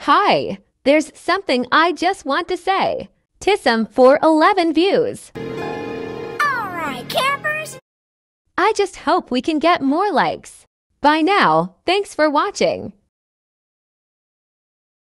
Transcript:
Hi, there's something I just want to say. Tissum for 11 views. Alright, campers! I just hope we can get more likes. By now, thanks for watching.